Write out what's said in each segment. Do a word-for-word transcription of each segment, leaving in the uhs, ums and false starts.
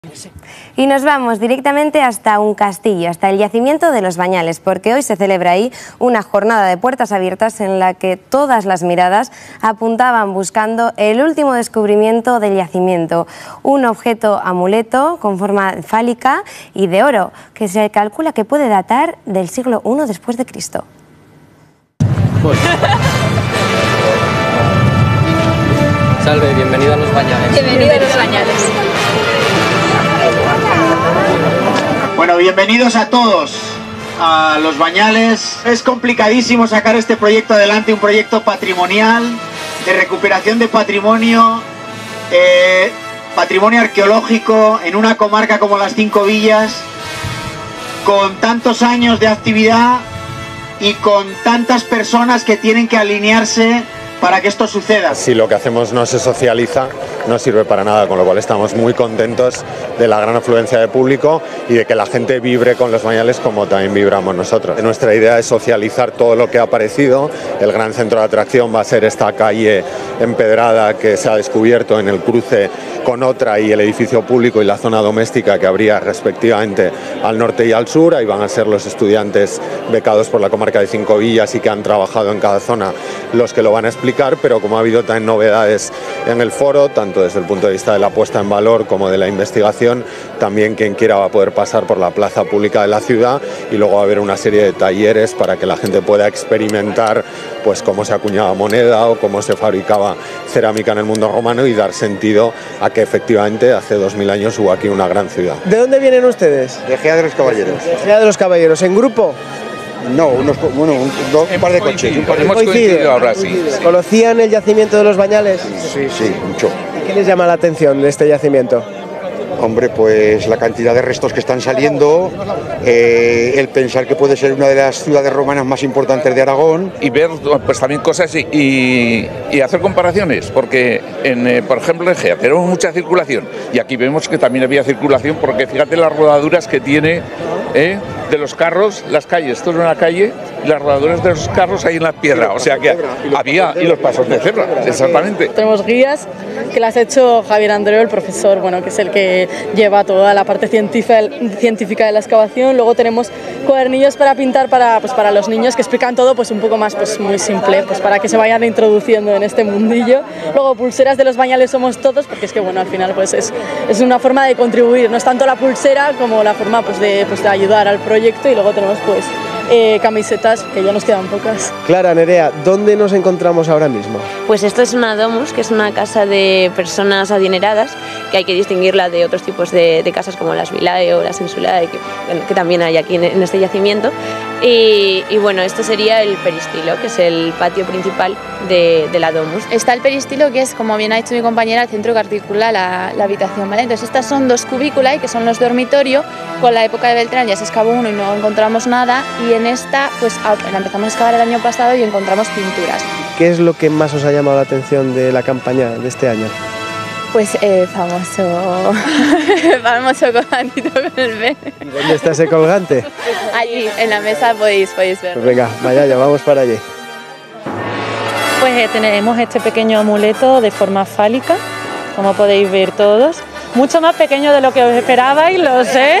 Y nos vamos directamente hasta un castillo, hasta el yacimiento de Los Bañales, porque hoy se celebra ahí una jornada de puertas abiertas en la que todas las miradas apuntaban buscando el último descubrimiento del yacimiento, un objeto amuleto con forma fálica y de oro, que se calcula que puede datar del siglo primero después de Cristo. Salve, bienvenido a Los Bañales. Bienvenido a Los Bañales. Bueno, bienvenidos a todos a Los Bañales. Es complicadísimo sacar este proyecto adelante, un proyecto patrimonial, de recuperación de patrimonio, eh, patrimonio arqueológico en una comarca como Las Cinco Villas, con tantos años de actividad y con tantas personas que tienen que alinearse para que esto suceda. Si lo que hacemos no se socializa, no sirve para nada, con lo cual estamos muy contentos de la gran afluencia de público y de que la gente vibre con Los Bañales como también vibramos nosotros. Nuestra idea es socializar todo lo que ha aparecido. El gran centro de atracción va a ser esta calle empedrada que se ha descubierto en el cruce con otra y el edificio público y la zona doméstica que habría respectivamente al norte y al sur. Ahí van a ser los estudiantes becados por la comarca de Cinco Villas y que han trabajado en cada zona los que lo van a explicar. Pero como ha habido también novedades en el foro, tanto desde el punto de vista de la puesta en valor como de la investigación, también quien quiera va a poder pasar por la plaza pública de la ciudad y luego va a haber una serie de talleres para que la gente pueda experimentar pues cómo se acuñaba moneda o cómo se fabricaba cerámica en el mundo romano y dar sentido a que efectivamente hace dos mil años hubo aquí una gran ciudad. ¿De dónde vienen ustedes? De Gea de los Caballeros. De Gea de los Caballeros, ¿en grupo? No, unos, bueno, un, dos, un par de coches. Un par de Hemos coincidido ahora, sí. ¿Conocían el yacimiento de Los Bañales? Sí, sí, mucho. ¿Y qué les llama la atención de este yacimiento? Hombre, pues la cantidad de restos que están saliendo, eh, el pensar que puede ser una de las ciudades romanas más importantes de Aragón. Y ver pues también cosas y, y, y hacer comparaciones, porque en, eh, por ejemplo en Gea tenemos mucha circulación y aquí vemos que también había circulación, porque fíjate las rodaduras que tiene eh, de los carros, las calles, esto es una calle, y las rodaduras de los carros ahí en la piedra, o sea que había, y los pasos de cebra, exactamente. Tenemos guías que las ha hecho Javier Andreu, el profesor, bueno, que es el que lleva toda la parte científica, científica de la excavación. Luego tenemos cuadernillos para pintar para, pues, para los niños que explican todo pues un poco más pues muy simple, pues para que se vayan introduciendo en este mundillo. Luego pulseras de Los Bañales somos todos, porque es que bueno, al final pues es, es una forma de contribuir, no es tanto la pulsera como la forma pues de, pues de ayudar al proyecto. Y luego tenemos pues eh, camisetas, que ya nos quedan pocas. Clara, Nerea, ¿dónde nos encontramos ahora mismo? Pues esto es una domus, que es una casa de personas adineradas, que hay que distinguirla de otros tipos de, de casas como las Villae o las Insulae, que, que también hay aquí en, en este yacimiento. Y, y bueno, esto sería el peristilo, que es el patio principal de, de la domus. Está el peristilo, que es, como bien ha dicho mi compañera, el centro que articula la, la habitación, ¿vale? Entonces estas son dos cubículas, que son los dormitorios. Con la época de Beltrán ya se excavó uno y no encontramos nada, y en esta pues la empezamos a excavar el año pasado y encontramos pinturas. ¿Qué es lo que más os ha llamado la atención de la campaña de este año? Pues el famoso, el famoso colgantito con el pene. ¿Dónde está ese colgante? Allí, en la mesa podéis, podéis verlo. Pues venga, vaya, ya vamos para allí. Pues eh, tenemos este pequeño amuleto de forma fálica, como podéis ver todos. Mucho más pequeño de lo que os esperabais, lo sé.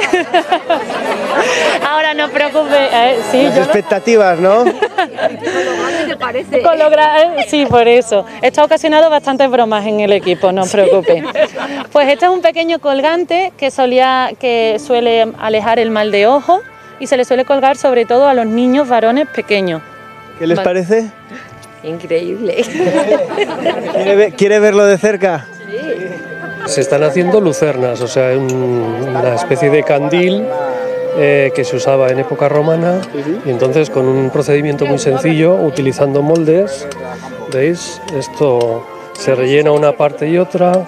Ahora no os preocupéis. Eh, sí, Las yo expectativas, ¿no? Con lo gra- sí, por eso. Esto ha ocasionado bastantes bromas en el equipo, no os preocupéis. Pues este es un pequeño colgante que, solía, que suele alejar el mal de ojo y se le suele colgar sobre todo a los niños varones pequeños. ¿Qué les parece? Increíble. ¿Quiere, ver, ¿Quiere verlo de cerca? Sí. Se están haciendo lucernas, o sea, un, una especie de candil eh, que se usaba en época romana, y entonces con un procedimiento muy sencillo, utilizando moldes, ¿veis? Esto se rellena una parte y otra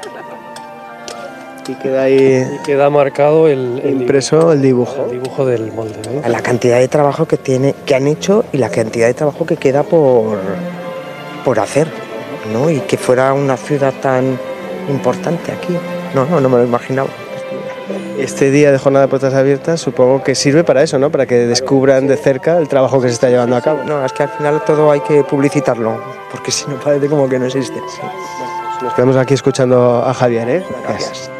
y queda ahí y queda marcado el, el impreso dibujo, el dibujo. el dibujo del molde, ¿veis? La cantidad de trabajo que tiene, que han hecho y la cantidad de trabajo que queda por, por hacer, ¿no? Y que fuera una ciudad tan importante aquí. No, no, no me lo imaginaba. Este día de jornada de puertas abiertas supongo que sirve para eso, ¿no? Para que descubran de cerca el trabajo que se está llevando a cabo. No, es que al final todo hay que publicitarlo, porque si no parece como que no existe. Sí. Nos quedamos aquí escuchando a Javier, ¿eh? Gracias.